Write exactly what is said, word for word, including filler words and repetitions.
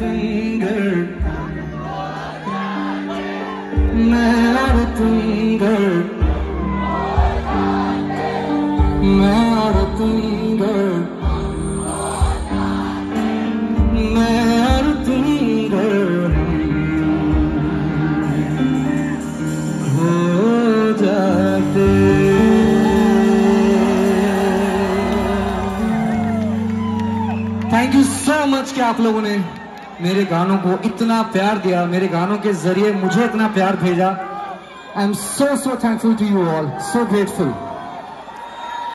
तुंगर मैं तुंगर मैं तुंगर मैं तुंगर हो जाते। थैंक यू सो मच कि आप लोगों ने मेरे गानों को इतना प्यार दिया, मेरे गानों के जरिए मुझे इतना प्यार भेजा। I am so so thankful to you all, so grateful.